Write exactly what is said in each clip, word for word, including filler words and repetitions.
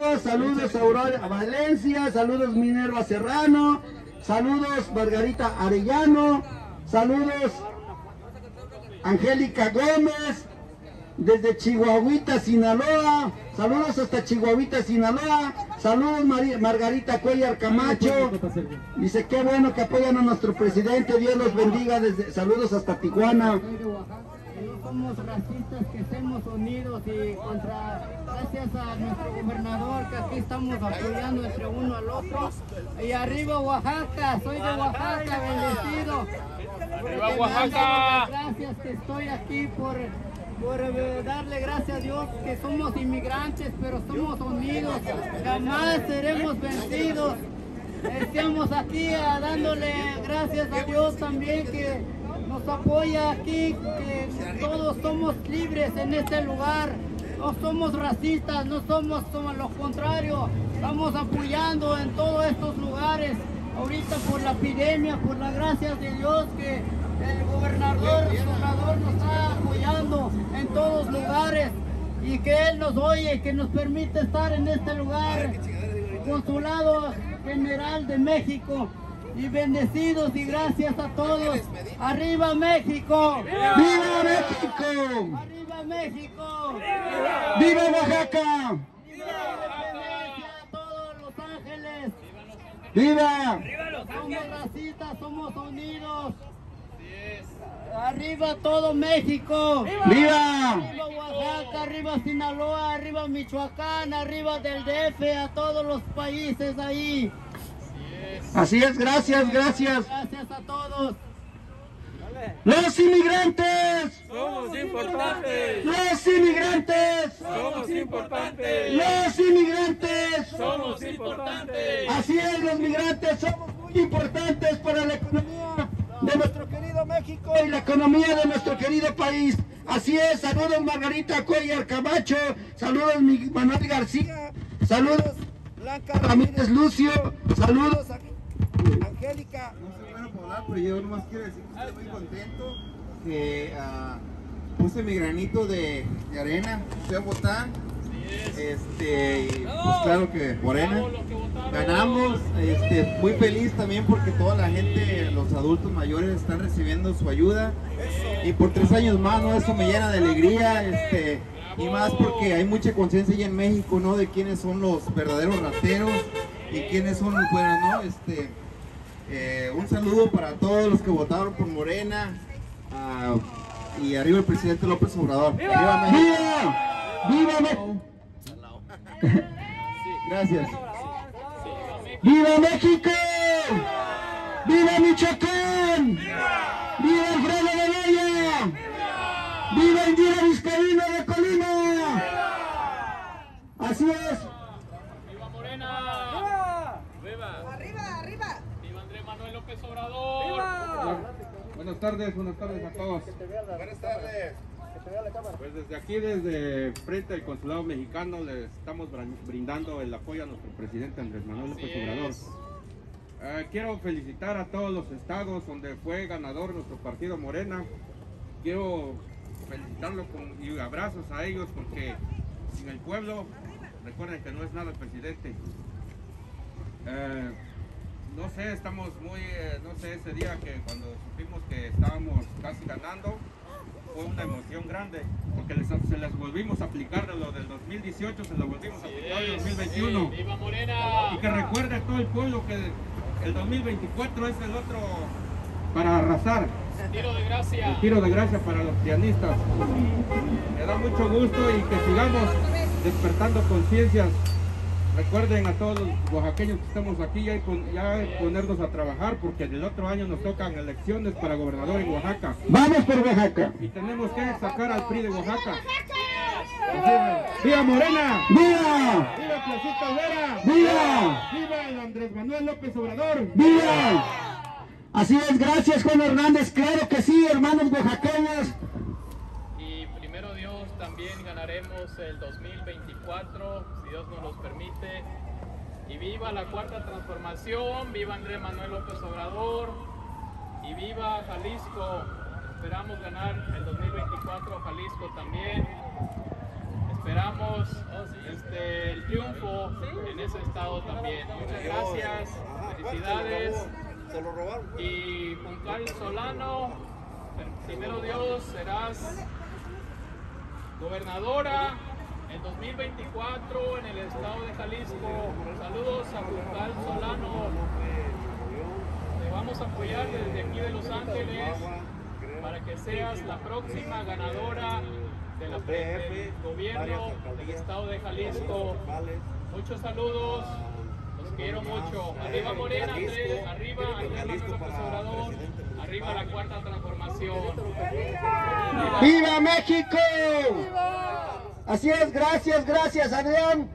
Saludos a Aurora Valencia, saludos Minerva Serrano, saludos Margarita Arellano, saludos Angélica Gómez, desde Chihuahuita, Sinaloa, saludos hasta Chihuahuita, Sinaloa, saludos Mar Margarita Cuellar Camacho, dice qué bueno que apoyan a nuestro presidente, Dios los bendiga, desde, saludos hasta Tijuana. Somos racistas, que estemos unidos y contra, gracias a nuestro gobernador que aquí estamos apoyando entre uno al otro. Y arriba Oaxaca, soy de Oaxaca, bendecido. ¡Arriba Oaxaca! Gracias que estoy aquí por, por eh, darle gracias a Dios que somos inmigrantes, pero somos unidos, jamás seremos vencidos. Estamos aquí eh, dándole gracias a Dios también que nos apoya aquí, que todos somos libres en este lugar, no somos racistas, no somos, somos lo contrario, estamos apoyando en todos estos lugares, ahorita por la epidemia, por la gracia de Dios que el gobernador, el gobernador nos está apoyando en todos lugares y que Él nos oye, que nos permite estar en este lugar, Consulado General de México. Y bendecidos y gracias a todos. ¡Arriba México! ¡Viva, ¡Viva México! ¡Arriba México! ¡Viva, ¡Viva Oaxaca! ¡Viva la independencia a todos Los Ángeles! ¡Viva! Somos racistas, somos unidos. ¡Arriba todo México! ¡Viva! ¡Arriba Oaxaca! ¡Arriba Sinaloa! ¡Arriba Michoacán! ¡Arriba del D F! ¡A todos los países ahí! Así es, gracias, gracias. Gracias a todos. Los inmigrantes Somos importantes. Los inmigrantes Somos importantes. Los inmigrantes Somos importantes. Así es, los migrantes somos muy importantes para la economía de nuestro querido México y la economía de nuestro querido país. Así es, saludos Margarita Cuellar Camacho, saludos Manuel García, saludos Blanca Ramírez Lucio, saludos a Angélica. No soy bueno para hablar, pero yo nomás quiero decir que estoy muy contento que uh, puse mi granito de, de arena, fui a votar, este, y, pues claro que Morena, ganamos, este, muy feliz también porque toda la gente, los adultos mayores están recibiendo su ayuda y por tres años más, ¿no? Eso me llena de alegría, este, y más porque hay mucha conciencia allá en México, ¿no? De quiénes son los verdaderos rateros y quiénes son los buenos, ¿no? Este, eh, un saludo para todos los que votaron por Morena uh, y arriba el presidente López Obrador. ¡Viva! ¡Arriba México! ¡Viva! ¡Viva México! Gracias. ¡Viva México! ¡Viva Michoacán! ¡Viva Alfredo de Bella! ¡Viva Indira Vizcaíno de Colima! Así es. ¡Viva Morena! ¡Viva! ¡Arriba, arriba! ¡Viva Andrés Manuel López Obrador! ¡Viva! Buenas tardes, buenas tardes a todos. Buenas tardes. Pues desde aquí, desde frente al Consulado Mexicano, les estamos brindando el apoyo a nuestro presidente Andrés Manuel López Obrador. Eh, quiero felicitar a todos los estados donde fue ganador nuestro partido Morena. Quiero felicitarlos con, y abrazos a ellos porque sin el pueblo, recuerden que no es nada el presidente. Eh, no sé, estamos muy, eh, no sé, ese día que cuando supimos que estábamos casi ganando, fue una emoción grande, porque les, se les volvimos a aplicar de lo del dos mil dieciocho, se lo volvimos a aplicar en el dos mil veintiuno. Sí, ¡viva Morena! Y que recuerde a todo el pueblo que el dos mil veinticuatro es el otro para arrasar. Tiro de gracia. El tiro de gracia para los pianistas. Me da mucho gusto y que sigamos despertando conciencias. Recuerden a todos los oaxaqueños que estamos aquí ya, ya ponernos a trabajar porque el otro año nos tocan elecciones para gobernador en Oaxaca. Vamos por Oaxaca. Y tenemos que sacar al P R I de Oaxaca. ¡Viva Morena! ¡Viva! ¡Viva Placita Vera! ¡Viva! ¡Viva el Andrés Manuel López Obrador! ¡Viva! Así es, gracias Juan Hernández, claro que sí, hermanos oaxaqueños. Y primero Dios, también ganaremos el dos mil veinticuatro, si Dios nos los permite. Y viva la cuarta transformación, viva Andrés Manuel López Obrador y viva Jalisco. Esperamos ganar el dos mil veinticuatro Jalisco también. esperamos este, el triunfo en ese estado también. Muchas gracias, felicidades. Y Juncal Solano, primero Dios, serás gobernadora en dos mil veinticuatro en el estado de Jalisco. Saludos a Juncal Solano. Te vamos a apoyar desde aquí de Los Ángeles para que seas la próxima ganadora de la, del gobierno del estado de Jalisco. Muchos saludos, los quiero mucho. Arriba Morena, Andrés, arriba Andrés Manuel López Obrador, arriba la cuarta transformación. ¡Viva México! Así es, gracias, gracias Adrián.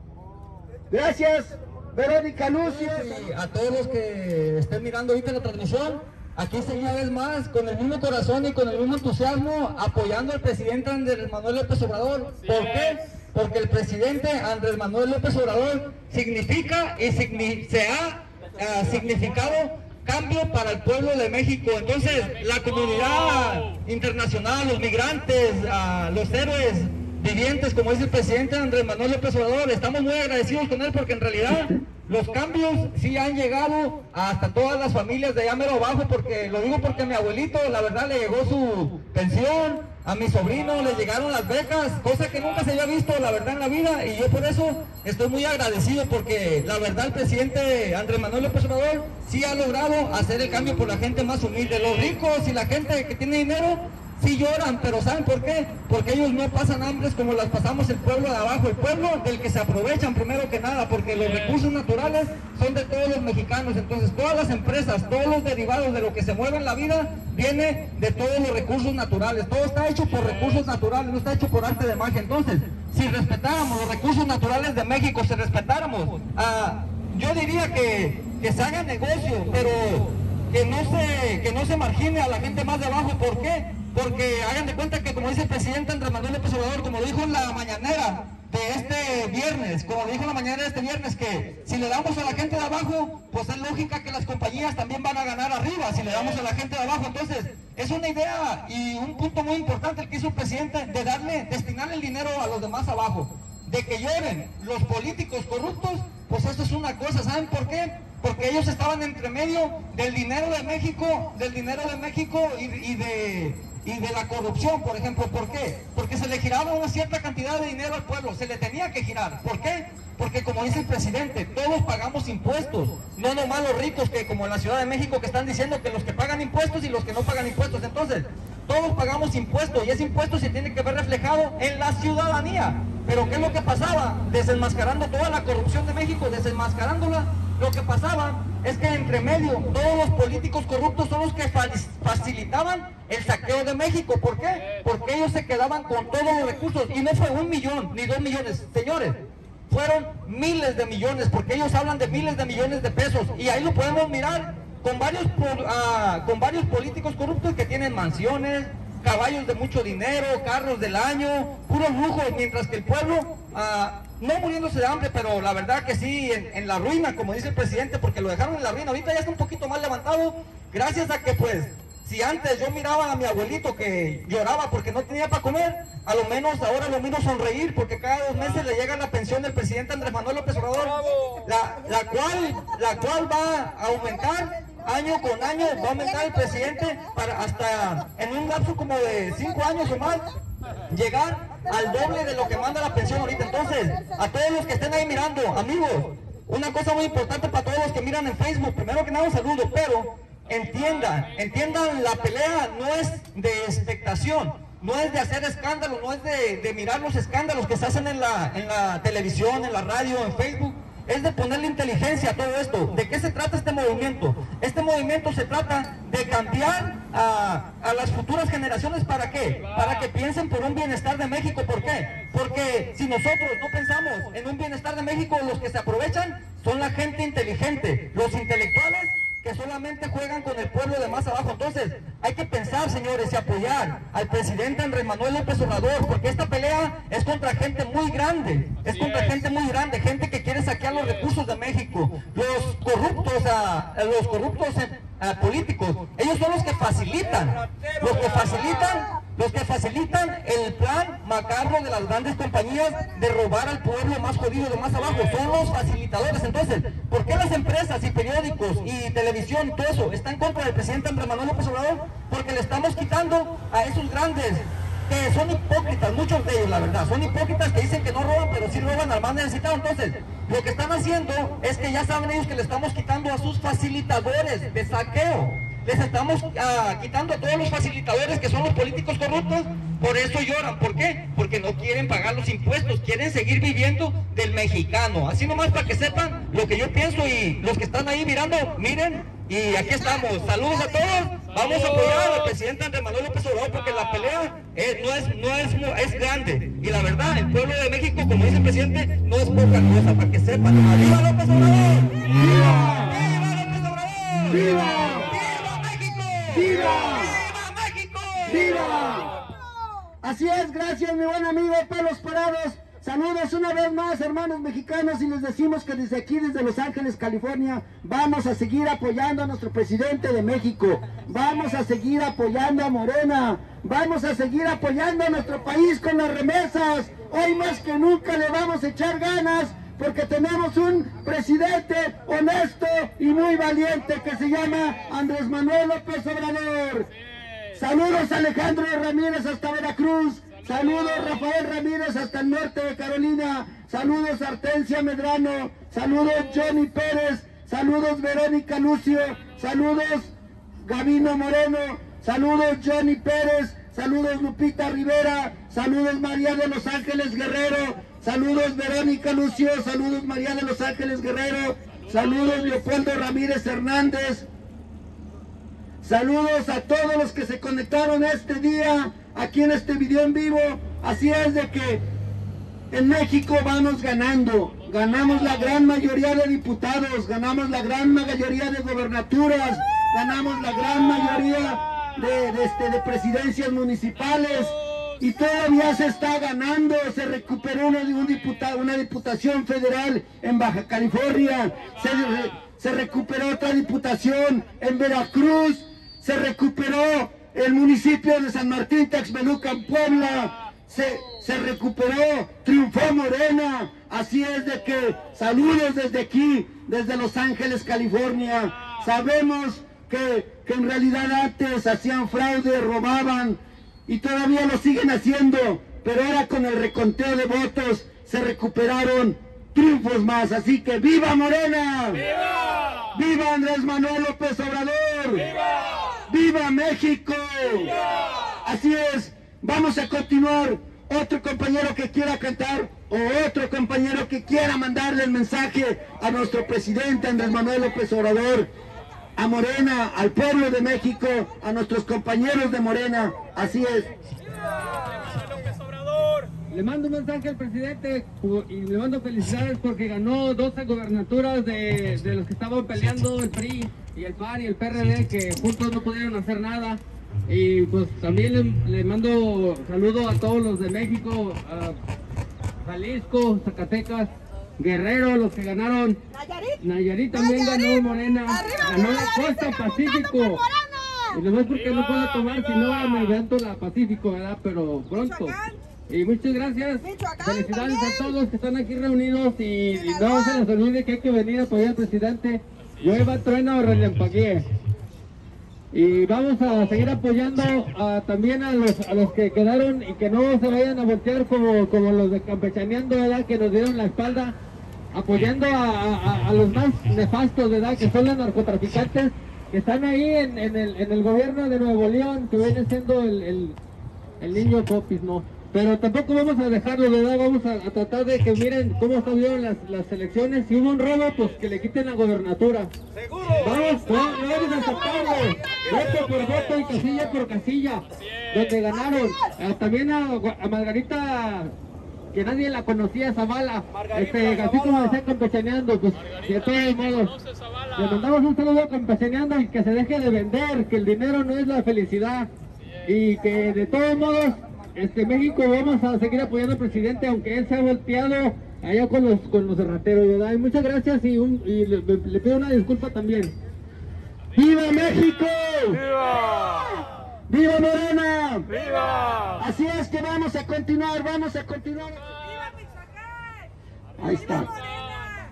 Gracias Verónica Lucio. Y a todos los que estén mirando ahorita la transmisión, aquí una vez más, con el mismo corazón y con el mismo entusiasmo, apoyando al presidente Andrés Manuel López Obrador. ¿Por qué? Porque el presidente Andrés Manuel López Obrador significa y signi se ha uh, significado cambio para el pueblo de México. Entonces, la comunidad internacional, los migrantes, uh, los héroes vivientes, como dice el presidente Andrés Manuel López Obrador, estamos muy agradecidos con él porque en realidad los cambios sí han llegado hasta todas las familias de allá mero abajo, porque lo digo porque a mi abuelito, la verdad, le llegó su pensión, a mi sobrino le llegaron las becas, cosa que nunca se había visto, la verdad, en la vida, y yo por eso estoy muy agradecido, porque la verdad el presidente Andrés Manuel López Obrador sí ha logrado hacer el cambio por la gente más humilde. Los ricos y la gente que tiene dinero sí lloran, pero ¿saben por qué? Porque ellos no pasan hambres como las pasamos el pueblo de abajo, el pueblo del que se aprovechan primero que nada, porque los recursos naturales son de todos los mexicanos. Entonces todas las empresas, todos los derivados de lo que se mueve en la vida, viene de todos los recursos naturales. Todo está hecho por recursos naturales, no está hecho por arte de magia. Entonces, si respetáramos los recursos naturales de México, si respetáramos, ah, yo diría que, que se haga negocio, pero que no se, que no se margine a la gente más de abajo. ¿Por qué? Porque hagan de cuenta que, como dice el presidente Andrés Manuel López Obrador, como lo dijo en la mañanera de este viernes, como lo dijo en la mañanera de este viernes, que si le damos a la gente de abajo, pues es lógica que las compañías también van a ganar arriba, si le damos a la gente de abajo. Entonces, es una idea y un punto muy importante el que hizo el presidente de darle, destinar el dinero a los demás abajo. De que lloren los políticos corruptos, pues eso es una cosa. ¿Saben por qué? Porque ellos estaban entre medio del dinero de México, del dinero de México y, y de... y de la corrupción, por ejemplo. ¿Por qué? Porque se le giraba una cierta cantidad de dinero al pueblo, se le tenía que girar. ¿Por qué? Porque, como dice el presidente, todos pagamos impuestos, no nomás los ricos, que como en la Ciudad de México, que están diciendo que los que pagan impuestos y los que no pagan impuestos. Entonces, todos pagamos impuestos y ese impuesto se tiene que ver reflejado en la ciudadanía. Pero ¿qué es lo que pasaba? Desenmascarando toda la corrupción de México, desenmascarándola, lo que pasaba es que entre medio todos los políticos corruptos son los que facilitaban el saqueo de México. ¿Por qué? Porque ellos se quedaban con todos los recursos, y no fue un millón ni dos millones, señores, fueron miles de millones, porque ellos hablan de miles de millones de pesos, y ahí lo podemos mirar con varios, uh, con varios políticos corruptos que tienen mansiones, caballos de mucho dinero, carros del año, puros lujos, mientras que el pueblo, uh, no muriéndose de hambre, pero la verdad que sí, en, en la ruina, como dice el presidente, porque lo dejaron en la ruina. Ahorita ya está un poquito más levantado, gracias a que, pues, si antes yo miraba a mi abuelito que lloraba porque no tenía para comer, a lo menos ahora lo miro sonreír, porque cada dos meses le llega la pensión del presidente Andrés Manuel López Obrador, la, la, cual, la cual va a aumentar año con año, va a aumentar el presidente para hasta en un lapso como de cinco años o más, llegar al doble de lo que manda la pensión ahorita. Entonces, a todos los que estén ahí mirando, amigos, una cosa muy importante para todos los que miran en Facebook, primero que nada un saludo, pero entiendan, entiendan, la pelea no es de expectación, no es de hacer escándalo, no es de, de mirar los escándalos que se hacen en la, en la televisión, en la radio, en Facebook. Es de ponerle inteligencia a todo esto. ¿De qué se trata este movimiento? Este movimiento se trata de cambiar a, a las futuras generaciones. ¿Para qué? Para que piensen por un bienestar de México. ¿Por qué? Porque si nosotros no pensamos en un bienestar de México, los que se aprovechan son la gente inteligente, los intelectuales que solamente juegan con el pueblo de más abajo. Entonces, hay que pensar, señores, y apoyar al presidente Andrés Manuel López Obrador, porque esta pelea es contra gente muy grande, es contra gente muy grande, gente que quiere saquear los recursos de México. Los corruptos, a, a los corruptos a, a políticos, ellos son los que facilitan, los que facilitan, los que facilitan el plan macabro cargo de las grandes compañías de robar al pueblo más jodido de más abajo, son los facilitadores. Entonces, ¿por qué las empresas y periódicos y televisión y todo eso está en contra del presidente Andrés Manuel López Obrador? Porque le estamos quitando a esos grandes, que son hipócritas, muchos de ellos la verdad, son hipócritas que dicen que no roban, pero sí roban al más necesitado. Entonces, lo que están haciendo es que ya saben ellos que le estamos quitando a sus facilitadores de saqueo. Les estamos uh, quitando a todos los facilitadores que son los políticos corruptos, por eso lloran. ¿Por qué? Porque no quieren pagar los impuestos, quieren seguir viviendo del mexicano. Así nomás para que sepan lo que yo pienso, y los que están ahí mirando, miren, y aquí estamos. Saludos a todos, vamos a apoyar al presidente Andrés Manuel López Obrador porque la pelea es, no, es, no, es, no es grande. Y la verdad, el pueblo de México, como dice el presidente, no es poca cosa, para que sepan. ¡Viva López Obrador! ¡Viva! ¡Viva López Obrador! ¡Viva! ¡Viva! ¡Viva México! ¡Viva! Así es, gracias mi buen amigo Pelos Parados. Saludos una vez más, hermanos mexicanos, y les decimos que desde aquí, desde Los Ángeles, California, vamos a seguir apoyando a nuestro presidente de México. Vamos a seguir apoyando a Morena. Vamos a seguir apoyando a nuestro país con las remesas. Hoy más que nunca le vamos a echar ganas, porque tenemos un presidente honesto y muy valiente que se llama Andrés Manuel López Obrador. Saludos a Alejandro Ramírez hasta Veracruz. Saludos Rafael Ramírez hasta el norte de Carolina. Saludos Artencia Medrano. Saludos Johnny Pérez. Saludos Verónica Lucio. Saludos Gabino Moreno. Saludos Johnny Pérez. Saludos Lupita Rivera. Saludos María de Los Ángeles Guerrero. Saludos Verónica Lucio. Saludos María de Los Ángeles Guerrero. Saludos Leopoldo Ramírez Hernández. Saludos a todos los que se conectaron este día aquí en este video en vivo. Así es de que en México vamos ganando. Ganamos la gran mayoría de diputados, ganamos la gran mayoría de gobernaturas, ganamos la gran mayoría de, de, este, de presidencias municipales. Y todavía se está ganando, se recuperó una, un diputado, una diputación federal en Baja California, se, se recuperó otra diputación en Veracruz, se recuperó el municipio de San Martín Texmeluca en Puebla, se, se recuperó, triunfó Morena. Así es de que saludos desde aquí, desde Los Ángeles, California. Sabemos que, que en realidad antes hacían fraude, robaban, y todavía lo siguen haciendo, pero ahora con el reconteo de votos se recuperaron triunfos más. Así que ¡viva Morena! ¡Viva! ¡Viva Andrés Manuel López Obrador! ¡Viva! ¡Viva México! ¡Viva! Así es, vamos a continuar. Otro compañero que quiera cantar o otro compañero que quiera mandarle el mensaje a nuestro presidente Andrés Manuel López Obrador, a Morena, al pueblo de México, a nuestros compañeros de Morena. Así es. Le mando un mensaje al presidente y le mando felicidades porque ganó doce gobernaturas de, de los que estaban peleando el P R I y el P A R y el P R D, que juntos no pudieron hacer nada. Y pues también le, le mando saludo a todos los de México, a Jalisco, Zacatecas, Guerrero, los que ganaron. Nayarit, Nayarit también Nayarit. Ganó Morena, ganó la Costa Pacífico. Y no es porque no puedo tomar, si no me invento la Pacífico, ¿verdad? Pero pronto. Y muchas gracias, felicidades también a todos que están aquí reunidos, y, y no se les olvide que hay que venir a apoyar al presidente. Llueva, truena o relampaguee. Y vamos a seguir apoyando a, también a los, a los que quedaron, y que no se vayan a voltear como, como los de Campechaneando, ¿verdad? Que nos dieron la espalda, apoyando a, a, a los más nefastos, ¿verdad? Que son los narcotraficantes que están ahí en, en, el, en el gobierno de Nuevo León, que viene siendo el, el, el niño Popis, ¿no? Pero tampoco vamos a dejarlo, ¿verdad? Vamos a, a tratar de que miren cómo estuvieron las, las elecciones. Si hubo un robo, pues que le quiten la gobernatura. ¡Seguro! Vamos, no, no vamos a aceptarlo. Voto por voto y casilla por casilla, donde ganaron. Eh, también a, a Margarita, que nadie la conocía, Zavala. Este, así como decía Campechaneando, pues de todos modos. Le mandamos un saludo a Campechaneando y que se deje de vender, que el dinero no es la felicidad. Y que de todos modos... Este México vamos a seguir apoyando al presidente, aunque él se ha volteado allá con los con los rateros, ¿verdad? Y muchas gracias, y, un, y le, le pido una disculpa también. ¡Viva México! ¡Viva! ¡Viva Morena! ¡Viva! Así es que vamos a continuar, vamos a continuar. ¡Viva Michoacán! Ahí está. ¡Viva Morena!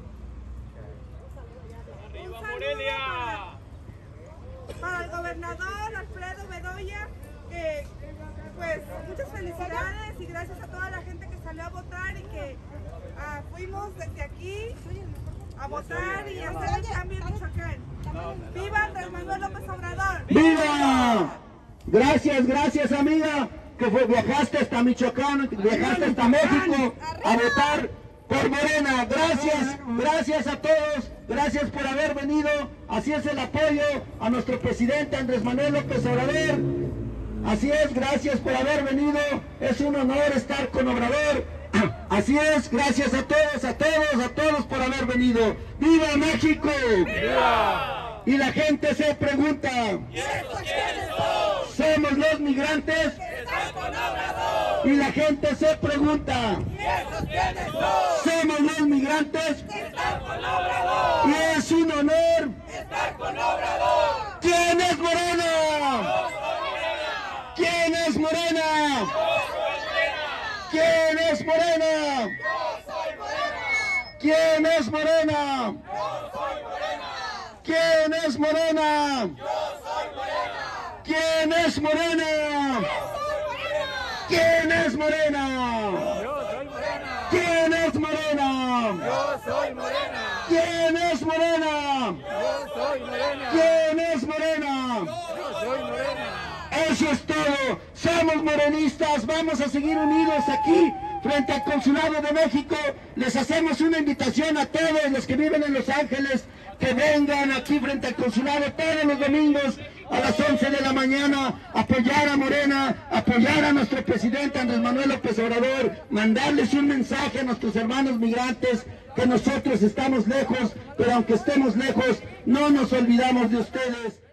¡Arriba Morelia! Para el gobernador Alfredo Bedoya, que pues muchas felicidades y gracias a toda la gente que salió a votar y que ah, fuimos desde aquí a votar y hacer el cambio en Michoacán. ¡Viva Andrés Manuel López Obrador! ¡Viva! Gracias, gracias amiga, que fue, viajaste hasta Michoacán, viajaste hasta México a votar por Morena. Gracias, gracias a todos, gracias por haber venido. Así es el apoyo a nuestro presidente Andrés Manuel López Obrador. Así es, gracias por haber venido. Es un honor estar con Obrador. Así es, gracias a todos, a todos, a todos por haber venido. ¡Viva México! ¡Viva! Y la gente se pregunta, ¿Y estos quiénes son? ¿somos los migrantes? ¡Están con Obrador! Y la gente se pregunta, ¿Y estos quiénes son? ¿somos los migrantes? ¡Están con Obrador! Y es un honor. ¡Están con Obrador! ¿Quién es Morena? ¿Quién es Morena? ¿Quién es Morena? ¿Quién es Morena? ¿Quién es Morena? ¿Quién es Morena? ¿Quién es Morena? ¿Quién es Morena? ¡Yo soy Morena! ¿Quién es Morena? ¡Yo soy Morena! ¿Quién es Morena? ¡Yo soy Morena! Eso es todo. Somos morenistas. Vamos a seguir unidos aquí frente al Consulado de México. Les hacemos una invitación a todos los que viven en Los Ángeles que vengan aquí frente al Consulado todos los domingos a las once de la mañana, apoyar a Morena, apoyar a nuestro presidente Andrés Manuel López Obrador, mandarles un mensaje a nuestros hermanos migrantes que nosotros estamos lejos, pero aunque estemos lejos, no nos olvidamos de ustedes.